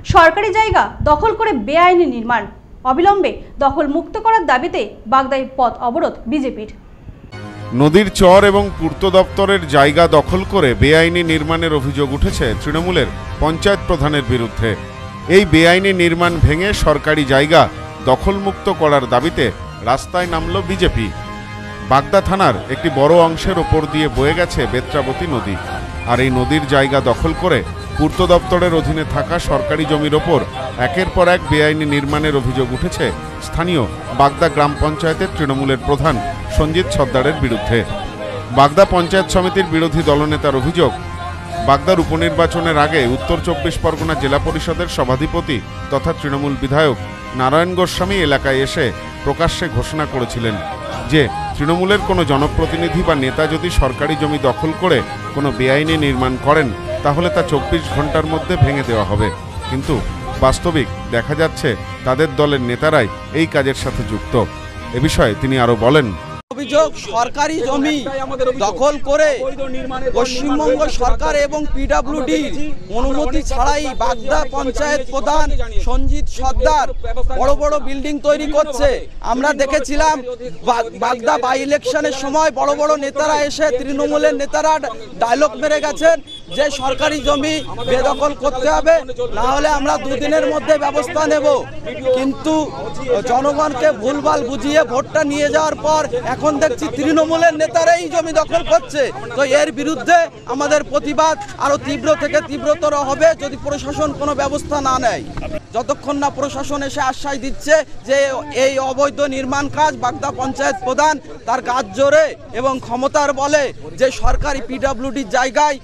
সরকারি জায়গা দখল করে বেআইনি নির্মাণ, অবিলম্বে দখল মুক্ত করার দাবিতে বাগদায় পথ অবরোধ বিজেপির। নদীর চর এবং পূর্ত দপ্তরের জায়গা দখল করে বেআইনি নির্মাণের অভিযোগ উঠেছে তৃণমূলের পঞ্চায়েত প্রধানের বিরুদ্ধে। এই বেআইনি নির্মাণ ভেঙে সরকারি জায়গা দখলমুক্ত করার দাবিতে রাস্তায় নামল বিজেপি। বাগদা থানার একটি বড় অংশের ওপর দিয়ে বয়ে গেছে বেত্রাবতী নদী, আর এই নদীর জায়গা দখল করে পূর্ত দপ্তরের অধীনে থাকা সরকারি জমির ওপর একের পর এক বেআইনি নির্মাণের অভিযোগ উঠেছে স্থানীয় বাগদা গ্রাম পঞ্চায়েতের তৃণমূলের প্রধান সঞ্জিত সর্দারের বিরুদ্ধে। বাগদা পঞ্চায়েত সমিতির বিরোধী দলনেতার অভিযোগ, বাগদার উপনির্বাচনের আগে উত্তর 24 পরগনা জেলা পরিষদের সভাধিপতি তথা তৃণমূল বিধায়ক নারায়ণ গোস্বামী এলাকায় এসে প্রকাশ্যে ঘোষণা করেছিলেন যে তৃণমূলের কোনো জনপ্রতিনিধি বা নেতা যদি সরকারি জমি দখল করে কোনো বেআইনি নির্মাণ করেন তাহলে তা 24 ঘন্টার মধ্যে ভেঙে দেওয়া হবে। কিন্তু বাস্তবিক দেখা যাচ্ছে তাদের দলের নেতারাই এই কাজের সাথে যুক্ত। এ বিষয়ে তিনি আরো বলেন, অভিযোগ সরকারি জমি দখল করে পশ্চিমবঙ্গ সরকার এবং পিডব্লিউডি অনুমতি ছাড়াই বাগদা পঞ্চায়েত প্রধান সঞ্জিত সর্দার বড় বড় বিল্ডিং তৈরি করছে। আমরা দেখেছিলাম বাগদা বাই ইলেকশনের সময় বড় বড় নেতারা এসে তৃণমূলের নেতারা ডায়লগ মেরে গেছেন যে সরকারি জমি বেদখল করতে হবে, না হলে আমরা দুদিনের মধ্যে ব্যবস্থা নেব। কিন্তু জনগণকে ভুলভাল বুঝিয়ে ভোটটা নিয়ে যাওয়ার পর এখন দেখছি তৃণমূলের নেতারাই জমি দখল করছে। তো এর বিরুদ্ধে আমাদের প্রতিবাদ আরো তীব্র থেকে তীব্রতর হবে যদি প্রশাসন কোনো ব্যবস্থা না নেয়। যতক্ষণ না প্রশাসন এসে আশ্বাস দিচ্ছে যে এই অবৈধ নির্মাণ কাজ বাগদা পঞ্চায়েত প্রধান তার কাজ জোরে এবং ক্ষমতার বলে যে সরকারি পিডব্লিউডির জায়গায়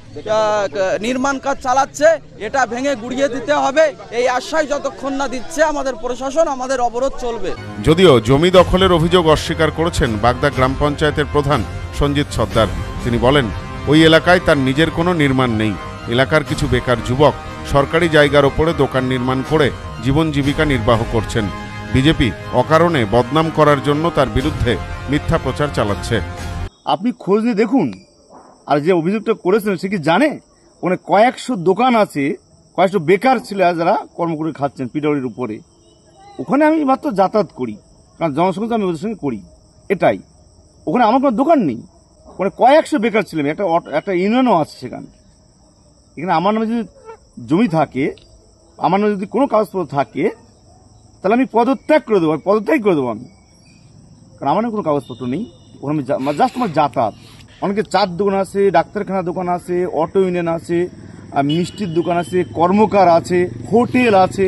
নির্মাণ কাজ চালাচ্ছে, এটা ভেঙে গুড়িয়ে দিতে হবে, এই আশ্বাস যতক্ষণ না দিচ্ছে আমাদের প্রশাসন, আমাদের অবরোধ চলবে। যদিও জমি দখলের অভিযোগ অস্বীকার করেছেন বাগদা গ্রাম পঞ্চায়েতের প্রধান সঞ্জিত সর্দার। তিনি বলেন, ওই এলাকায় তার নিজের কোনো নির্মাণ নেই। এলাকার কিছু বেকার যুবক সরকারি জায়গার ওপরে দোকান নির্মাণ করে জীবন জীবিকা নির্বাহ করছেন। বিজেপি অকারণে বদনাম করার জন্য তার বিরুদ্ধে মিথ্যা প্রচার চালাচ্ছে। আপনি খোঁজ নিয়ে দেখুন, আর যে অভিযোগটা করেছেন সে কি জানে ওখানে কয়েকশো দোকান আছে, কয়েকশো বেকার ছিল যারা কর্ম করে খাচ্ছেন পিডব্লিউডির উপরে। ওখানে আমি মাত্র যাতায়াত করি, কারণ জনসংখ্যা আমি ওদের সঙ্গে করি, এটাই। ওখানে আমার কোনো দোকান নেই, ওখানে কয়েকশো বেকার ছিলাম, একটা ইউনিয়নও আছে সেখানে। এখানে আমার নামে যদি জমি থাকে, আমার নামে যদি কোনো কাগজপত্র থাকে, তাহলে আমি পদত্যাগ করে দেবো, আমি, কারণ আমার নামে কোনো কাগজপত্র নেই। ওখানে আমি জাস্ট আমার যাতায়াত। অনেকে চার দোকান আছে, ডাক্তারখানা দোকান আছে, অটো ইউনিয়ন আছে, মিষ্টির দোকান আছে, কর্মকার আছে, হোটেল আছে,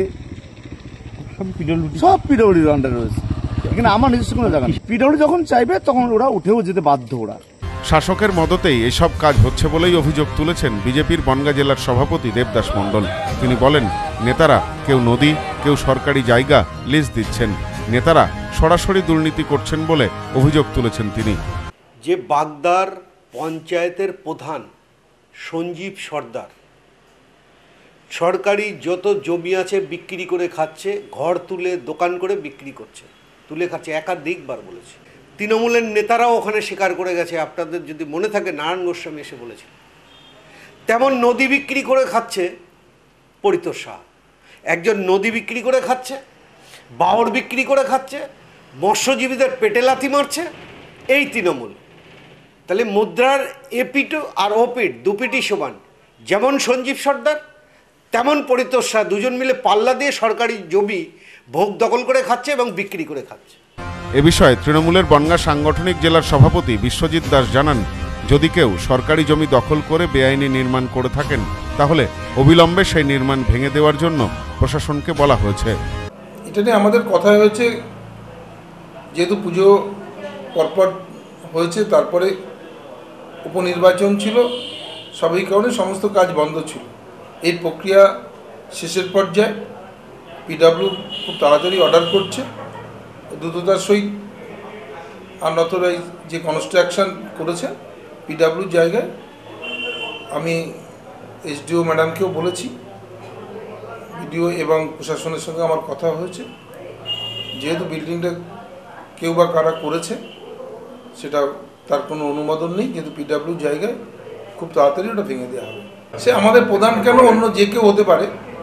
সব পিডব্লিউডির আন্ডারে রয়েছে। এখানে আমার নিজস্ব কোনো জায়গা নেই। পিডব্লিউডি যখন চাইবে তখন ওরা উঠেও যেতে বাধ্য। ওরা শাসকের মদতেই এসব কাজ হচ্ছে বলেই অভিযোগ তুলেছেন বিজেপির বনগাঁ জেলার সভাপতি দেবদাস মণ্ডল। তিনি বলেন, নেতারা কেউ নদী, কেউ সরকারি জায়গা লিজ দিচ্ছেন। নেতারা সরাসরি দুর্নীতি করছেন বলে অভিযোগ তুলেছেন তিনি। যে বাগদার পঞ্চায়েতের প্রধান সঞ্জীব সর্দার সরকারি যত জমি আছে বিক্রি করে খাচ্ছে, ঘর তুলে দোকান করে বিক্রি করছে, তুলে খাচ্ছে, একাধিকবার বলেছে। তৃণমূলের নেতারাও ওখানে স্বীকার করে গেছে। আপনাদের যদি মনে থাকে নারায়ণ গোস্বামী এসে বলেছিল। তেমন নদী বিক্রি করে খাচ্ছে পরিতোষ শাহ, একজন নদী বিক্রি করে খাচ্ছে, বাওর বিক্রি করে খাচ্ছে, মৎস্যজীবীদের পেটে লাথি মারছে এই তৃণমূল। তাহলে মুদ্রার এপিট আর ওপিট দুপিটি সমান। যেমন সঞ্জীব সর্দার তেমন পরিতোষ শাহ, দুজন মিলে পাল্লা দিয়ে সরকারি জমি ভোগ দখল করে খাচ্ছে এবং বিক্রি করে খাচ্ছে। এ বিষয়ে তৃণমূলের বনগাঁ সাংগঠনিক জেলার সভাপতি বিশ্বজিৎ দাস জানান, যদি কেউ সরকারি জমি দখল করে বেআইনি নির্মাণ করে থাকেন তাহলে অবিলম্বে সেই নির্মাণ ভেঙে দেওয়ার জন্য প্রশাসনকে বলা হয়েছে। এটা নিয়ে আমাদের কথা হয়েছে, যেহেতু পুজো পরপর হয়েছে, তারপরে উপনির্বাচন ছিল, সবই কারণে সমস্ত কাজ বন্ধ ছিল। এই প্রক্রিয়া শেষের পর্যায়ে পিডব্লিউ খুব তাড়াতাড়ি অর্ডার করছে দ্রুততার সহিত। আনঅথরাইজ যে কনস্ট্রাকশন করেছে পিডব্লিউর জায়গায়, আমি এসডিও ম্যাডামকেও বলেছি, বিডিও এবং প্রশাসনের সঙ্গে আমার কথা হয়েছে। যেহেতু বিল্ডিংটা কেউ বা কারা করেছে সেটা তার কোনো অনুমোদন নেই, কিন্তু পিডব্লিউ জায়গায় খুব তাড়াতাড়ি ওটা ভেঙে দেওয়া হবে। সে আমাদের প্রধান কেন, অন্য যে কেউ হতে পারে,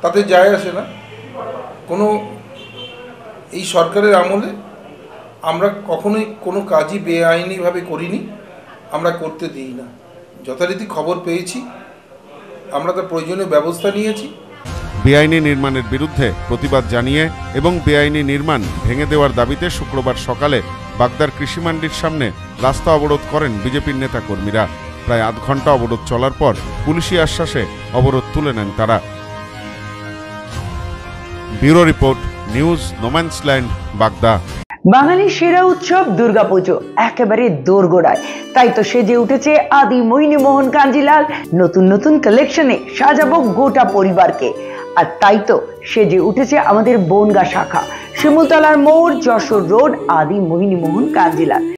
তাতে যায় আসে না। কোনো এই সরকারের আমলে আমরা কখনোই কোনো কাজই বেআইনিভাবে করিনি, আমরা করতে দিই না। যথারীতি খবর পেয়েছি, আমরা তার প্রয়োজনীয় ব্যবস্থা নিয়েছি। বেআইনি নির্মাণের বিরুদ্ধে প্রতিবাদ জানিয়ে এবং বেআইনি নির্মাণ ভেঙে দেওয়ার দাবিতে শুক্রবার সকালে বাগদার কৃষি মান্ডির সামনে রাস্তা অবরোধ করেন বিজেপির নেতাকর্মীরা। প্রায় আধ ঘন্টা অবরোধ চলার পর পুলিশি আশ্বাসে অবরোধ তুলে নেন তারা। ব্যুরো রিপোর্ট, নিউজ নোম্যান্সল্যান্ড, বাগদা। বাঙালির সেরা উৎসব দুর্গাপুজো একেবারে দোরগোড়ায়, তাই তো সেজে উঠেছে আদি মোহিনী মোহন কাঞ্জিলাল। নতুন নতুন কালেকশনে সাজাবো গোটা পরিবারকে। আর তাই তো সেজে উঠেছে আমাদের বনগাঁ শাখা, শিমুলতলার মোড়, যশোর রোড, আদি মোহিনী মোহন কাঞ্জিলাল।